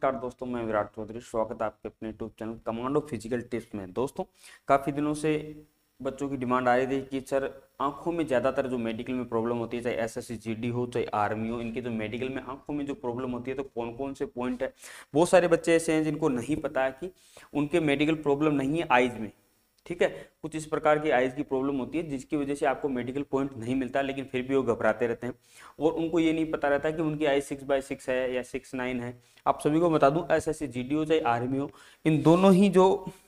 नमस्कार दोस्तों, मैं विराट चौधरी। स्वागत है आपके अपने YouTube channel commando physical tips में। दोस्तों, काफ़ी दिनों से बच्चों की डिमांड आ रही थी कि सर आंखों में ज़्यादातर जो मेडिकल में प्रॉब्लम होती है, चाहे एसएससी जीडी हो चाहे आर्मी हो, इनके जो मेडिकल में आंखों में जो प्रॉब्लम होती है तो कौन कौन से पॉइंट है। बहुत सारे बच्चे ऐसे हैं जिनको नहीं पता है कि उनके मेडिकल प्रॉब्लम नहीं है आइज़ में। ठीक है, कुछ इस प्रकार की आइज़ की प्रॉब्लम होती है जिसकी वजह से आपको मेडिकल पॉइंट नहीं मिलता, लेकिन फिर भी वो घबराते रहते हैं और उनको ये नहीं पता रहता कि उनकी आइज़ 6/6 है या 6/9 है। आप सभी को बता दूं, एसएससी जीडी हो चाहे आर्मी हो, इन दोनों ही जो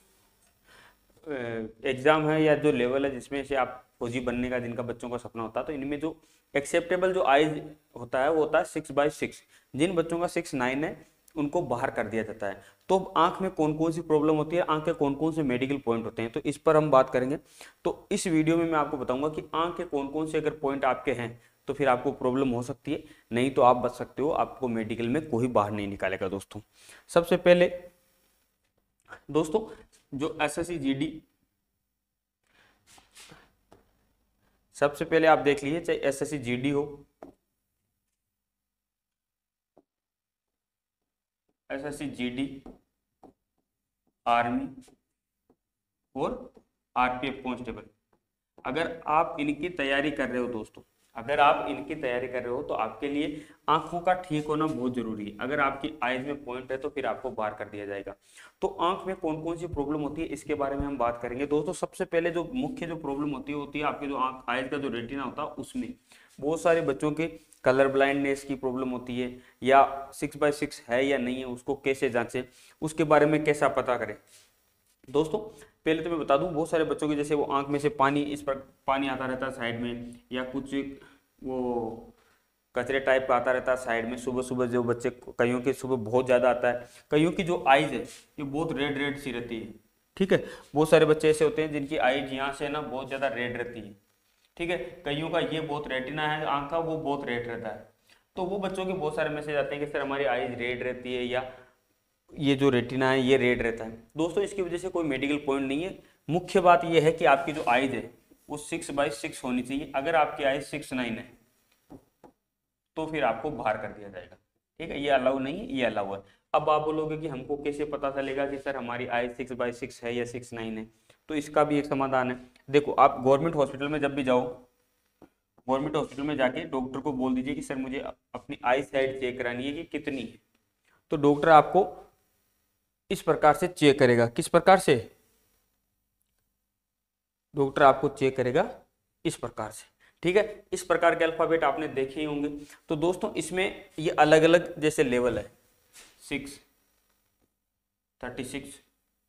एग्जाम है या जो लेवल है जिसमें से आप फौजी बनने का जिनका बच्चों का सपना होता है, तो इनमें जो एक्सेप्टेबल जो आइज होता है वो होता है 6/6। जिन बच्चों का 6/9 है उनको बाहर कर दिया जाता है। तो आंख में कौन कौन सी प्रॉब्लम होती है, आंख के कौन कौन से मेडिकल पॉइंट होते हैं, तो इस पर हम बात करेंगे। तो इस वीडियो में मैं आपको बताऊंगा कि आंख के कौन कौन से अगर पॉइंट आपके हैं तो फिर आपको प्रॉब्लम हो सकती है, नहीं तो आप बच सकते हो, आपको मेडिकल में कोई बाहर नहीं निकालेगा। दोस्तों, सबसे पहले दोस्तों जो एसएससी जीडी, सबसे पहले आप देख लीजिए, चाहे एसएससी जीडी हो, एसएससी जीडी, आर्मी और आरपीएफ कांस्टेबल, अगर आप इनकी तैयारी कर रहे हो दोस्तों, अगर आप इनकी तैयारी कर रहे हो तो आपके लिए आंखों का ठीक होना बहुत जरूरी है। अगर आपकी आइज में पॉइंट है तो फिर आपको बाहर कर दिया जाएगा। तो आंख में कौन कौन सी प्रॉब्लम होती है इसके बारे में हम बात करेंगे। दोस्तों, सबसे पहले जो मुख्य जो प्रॉब्लम होती है आपके जो आंख आइज का जो रेटिना होता है उसमें बहुत सारे बच्चों के कलर ब्लाइंडनेस की प्रॉब्लम होती है, या 6/6 है या नहीं है उसको कैसे जांचें, उसके बारे में कैसा पता करें। दोस्तों, पहले तो मैं बता दूं, बहुत सारे बच्चों के जैसे वो आंख में से पानी, इस पर पानी आता रहता है साइड में, या कुछ वो कचरे टाइप का आता रहता है साइड में। सुबह सुबह जो बच्चे, कईयों की सुबह बहुत ज़्यादा आता है, कईयों की जो आइज है ये बहुत रेड रेड सी रहती है। ठीक है, बहुत सारे बच्चे ऐसे होते हैं जिनकी आइज यहाँ से ना बहुत ज़्यादा रेड रहती है। ठीक है, कईयों का ये बहुत रेटिना है आंख का, वो बहुत रेड रहता है। तो वो बच्चों के बहुत सारे मैसेज आते हैं कि सर हमारी आइज रेड रहती है, या ये जो रेटिना है ये रेड रहता है। दोस्तों, इसकी वजह से कोई मेडिकल पॉइंट नहीं है। मुख्य बात ये है कि आपकी जो आइज है वो 6/6 होनी चाहिए। अगर आपकी आइज 6/9 है तो फिर आपको बाहर कर दिया जाएगा। ठीक है, ये अलाउ नहीं है, ये अलाउ है। अब आप बोलोगे कि हमको कैसे पता चलेगा कि सर हमारी आइज 6/6 है या 6/9 है, तो इसका भी एक समाधान है। देखो, आप गवर्नमेंट हॉस्पिटल में जब भी जाओ, गवर्नमेंट हॉस्पिटल में जाके डॉक्टर को बोल दीजिए कि सर मुझे अपनी आई साइड चेक करानी है कि कितनी है, तो डॉक्टर आपको इस प्रकार से चेक करेगा। किस प्रकार से? डॉक्टर आपको चेक करेगा इस प्रकार से। ठीक है, इस प्रकार के अल्फाबेट आपने देखे ही होंगे। तो दोस्तों, इसमें ये अलग अलग जैसे लेवल है, 6, 36,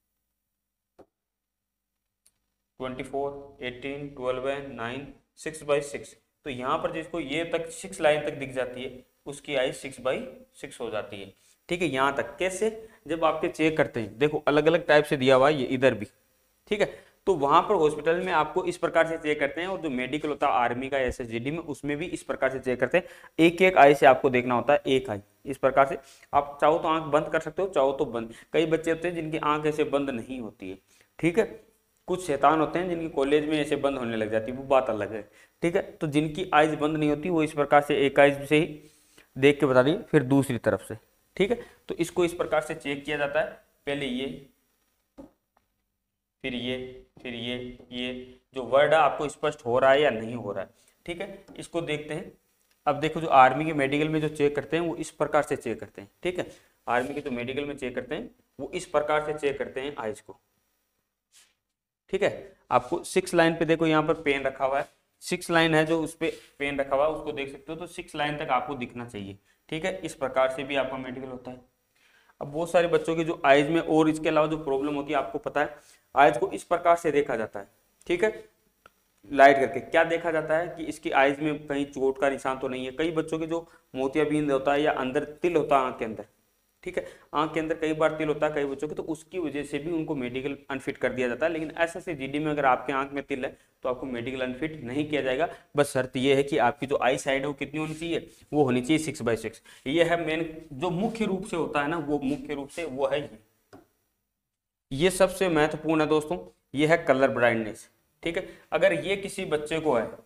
24, 18, 12, 9, 6/6। तो यहाँ पर जिसको ये तक 6 लाइन तक दिख जाती है उसकी आइज 6/6 हो जाती है। ठीक है, यहाँ तक कैसे? जब आपके चेक करते हैं, देखो अलग अलग टाइप से दिया हुआ है ये इधर भी। ठीक है, तो वहां पर हॉस्पिटल में आपको इस प्रकार से चेक करते हैं, और जो मेडिकल होता है आर्मी का एसएसजीडी में उसमें भी इस प्रकार से चेक करते हैं। एक एक आई से आपको देखना होता है, एक आई इस प्रकार से। आप चाहो तो आंख बंद कर सकते हो, चाहो तो बंद। कई बच्चे होते हैं जिनकी आंख ऐसे बंद नहीं होती है। ठीक है, कुछ शैतान होते हैं जिनकी कॉलेज में ऐसे बंद होने लग जाती है, वो बात अलग है। ठीक है, तो जिनकी आइज बंद नहीं होती वो इस प्रकार से एक आइज से ही देख के बता दी, फिर दूसरी तरफ से। ठीक है, तो इसको इस प्रकार से चेक किया जाता है। पहले ये, फिर ये जो वर्ड है आपको स्पष्ट हो रहा है या नहीं हो रहा है। ठीक है, इसको देखते हैं। अब देखो, जो आर्मी के मेडिकल में जो चेक करते हैं वो इस प्रकार से चेक करते हैं। ठीक है, आर्मी के जो मेडिकल में चेक करते हैं वो इस प्रकार से चेक करते हैं आइज को। ठीक है, आपको 6 लाइन पे देखो, यहाँ पर पेन रखा हुआ है, 6 लाइन है जो उस पर पेन रखा हुआ है, उसको देख सकते हो। तो 6 लाइन तक आपको दिखना चाहिए। ठीक है, इस प्रकार से भी आपका मेडिकल होता है। अब बहुत सारे बच्चों की जो आइज में और इसके अलावा जो प्रॉब्लम होती है आपको पता है, आइज को इस प्रकार से देखा जाता है। ठीक है, लाइट करके क्या देखा जाता है कि इसकी आइज में कहीं चोट का निशान तो नहीं है। कई बच्चों के जो मोतियाबिंद होता है या अंदर तिल होता है आंख के अंदर, ठीक है, आंख के अंदर कई बार तिल होता है कई बच्चों के, तो उसकी वजह से भी उनको मेडिकल अनफिट कर दिया जाता है। लेकिन एसएससी जीडी में अगर आपके आंख में तिल है तो आपको मेडिकल अनफिट नहीं किया जाएगा। बस शर्त यह है कि आपकी जो आई साइड है वो कितनी होनी चाहिए, वो होनी चाहिए 6/6। ये है मेन जो मुख्य रूप से होता है ना, वो मुख्य रूप से वो है ये सबसे महत्वपूर्ण है दोस्तों। ये है कलर ब्लाइंडनेस। ठीक है, अगर ये किसी बच्चे को है,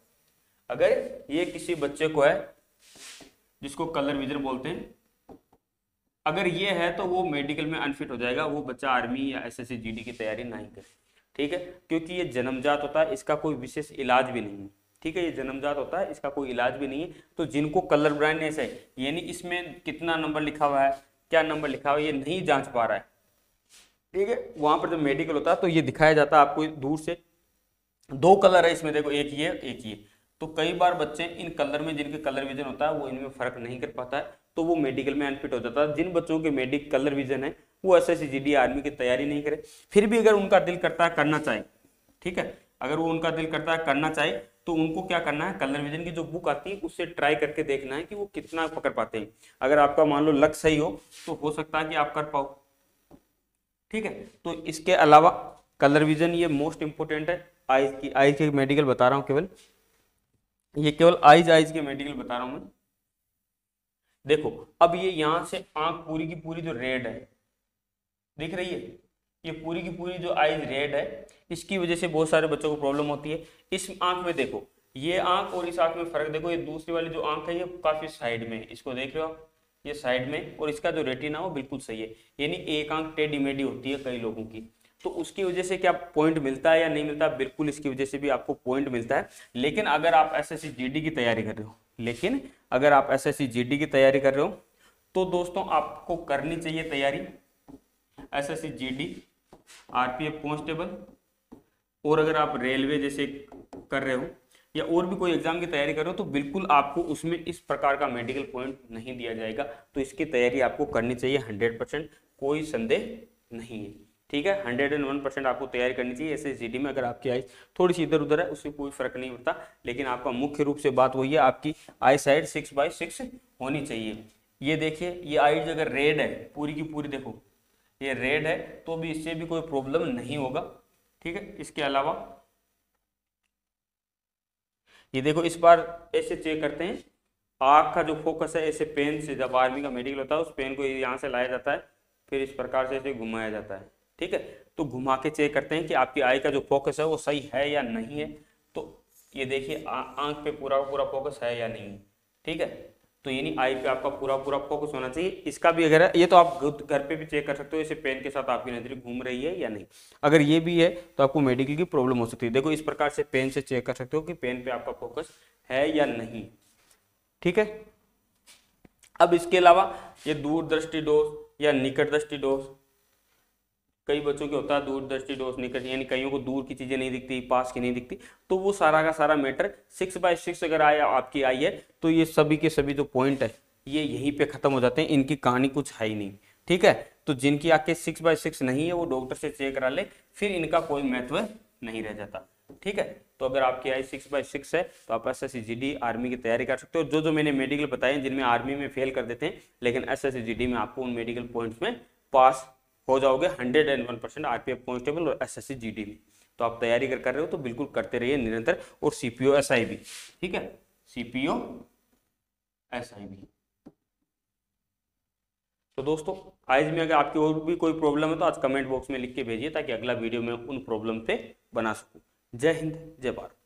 अगर ये किसी बच्चे को है जिसको कलर विजन बोलते हैं, अगर ये है तो वो मेडिकल में अनफिट हो जाएगा, वो बच्चा आर्मी या एसएससी जीडी की तैयारी नहीं करे, ठीक है, क्योंकि ये जन्मजात होता है, इसका कोई विशेष इलाज भी नहीं है, ठीक है, ये जन्मजात होता है, इसका कोई इलाज भी नहीं है। तो जिनको कलर ब्लाइंडनेस है, यानी इसमें कितना नंबर लिखा हुआ है, क्या नंबर लिखा हुआ है, ये नहीं जांच पा रहा है, ठीक है, वहां पर जब मेडिकल होता है तो ये दिखाया जाता है आपको दूर से। दो कलर है इसमें, देखो, एक ये एक ये, तो कई बार बच्चे इन कलर में, जिनके कलर विजन होता है वो इनमें फर्क नहीं कर पाता है, तो वो मेडिकल में अनफिट हो जाता है। जिन बच्चों के मेडिकल कलर विजन है वो एसएससी जीडी आर्मी की तैयारी नहीं करे, फिर भी अगर उनका दिल करता है करना चाहे, ठीक है, अगर वो उनका दिल करता है करना चाहे तो उनको क्या करना है, कलर विजन की जो बुक आती है उससे ट्राई करके देखना है कि वो कितना पकड़ पाते हैं। अगर आपका मान लो लक सही हो तो हो सकता है कि आप कर पाओ, ठीक है। तो इसके अलावा कलर विजन ये मोस्ट इंपोर्टेंट है। आईज की, आईज के मेडिकल बता रहा हूँ केवल, ये केवल आईज के मेडिकल बता रहा हूँ मैं। देखो अब ये यहाँ से आंख पूरी की पूरी जो रेड है, दिख रही है, ये पूरी की पूरी जो आईज रेड है, इसकी वजह से बहुत सारे बच्चों को प्रॉब्लम होती है। इस आंख में देखो, ये आंख और इस आंख में फर्क देखो, ये दूसरी वाली जो आंख है ये काफी साइड में, इसको देख रहे हो आप, ये साइड में, और इसका जो रेटिना वो बिल्कुल सही है, यानी एक आंख टेढ़ी मेढ़ी होती है कई लोगों की। तो उसकी वजह से क्या पॉइंट मिलता है या नहीं मिलता, बिल्कुल इसकी वजह से भी आपको पॉइंट मिलता है। लेकिन अगर आप एसएससी जीडी की तैयारी कर रहे हो, लेकिन अगर आप एसएससी जीडी की तैयारी कर रहे हो तो दोस्तों आपको करनी चाहिए तैयारी एसएससी जीडी, आरपीएफ कांस्टेबल, और अगर आप रेलवे जैसे कर रहे हो या और भी कोई एग्जाम की तैयारी कर रहे हो तो बिल्कुल आपको उसमें इस प्रकार का मेडिकल पॉइंट नहीं दिया जाएगा। तो इसकी तैयारी आपको करनी चाहिए 100%, कोई संदेह नहीं है, ठीक है, 101% आपको तैयारी करनी चाहिए। एसएससी जीडी में अगर आपकी आई थोड़ी सी इधर उधर है उससे कोई फर्क नहीं पड़ता, लेकिन आपका मुख्य रूप से बात वही है, आपकी आई साइड 6/6 होनी चाहिए। ये देखिए, ये आईज अगर रेड है पूरी की पूरी, देखो ये रेड है, तो भी इससे भी कोई प्रॉब्लम नहीं होगा, ठीक है। इसके अलावा ये देखो, इस बार ऐसे चेक करते हैं, आँख का जो फोकस है ऐसे पेन से, जब आर्मी का मेडिकल होता है उस पेन को यहाँ से लाया जाता है, फिर इस प्रकार से ऐसे घुमाया जाता है, ठीक है। तो घुमा के चेक करते हैं कि आपकी आई का जो फोकस है वो सही है या नहीं है। तो ये देखिए, आँख पे पूरा पूरा फोकस है या नहीं, ठीक है। तो यानी आई पे आपका पूरा पूरा फोकस होना चाहिए। इसका भी अगर है, ये तो आप घर पे भी चेक कर सकते हो, इसे पेन के साथ आपकी नजर घूम रही है या नहीं। अगर ये भी है तो आपको मेडिकल की प्रॉब्लम हो सकती है। देखो इस प्रकार से पेन से चेक कर सकते हो कि पेन पे आपका फोकस है या नहीं, ठीक है। अब इसके अलावा ये दूरदृष्टि दोष या निकट दृष्टि दोष, कई बच्चों के होता है दूरदृष्टि दोष निकट, यानी कईयों को दूर की चीजें नहीं दिखती, पास की नहीं दिखती। तो वो सारा का सारा मैटर 6/6 अगर आया आपकी आई है तो ये सभी के सभी जो पॉइंट है ये यहीं पे खत्म हो जाते हैं, इनकी कहानी कुछ है ही नहीं, ठीक है। तो जिनकी आंखें 6/6 नहीं है वो डॉक्टर से चेक करा ले, फिर इनका कोई महत्व नहीं रह जाता, ठीक है। तो अगर आपकी आई 6/6 है तो आप एसएससी जीडी आर्मी की तैयारी कर सकते हो। जो जो मैंने मेडिकल बताए जिनमें आर्मी में फेल कर देते हैं, लेकिन एसएससी जीडी में आपको उन मेडिकल पॉइंट्स में पास हो जाओगे 101% आरपीएफ कांस्टेबल और एसएससी जीडी में। तो आप तैयारी कर रहे हो तो बिल्कुल करते रहिए निरंतर, और सीपीओ एसआई भी, ठीक है, सीपीओ एसआई भी। तो दोस्तों आज में अगर आपकी और भी कोई प्रॉब्लम है तो आज कमेंट बॉक्स में लिख के भेजिए, ताकि अगला वीडियो में उन प्रॉब्लम पे बना सकूं। जय हिंद, जय भारत।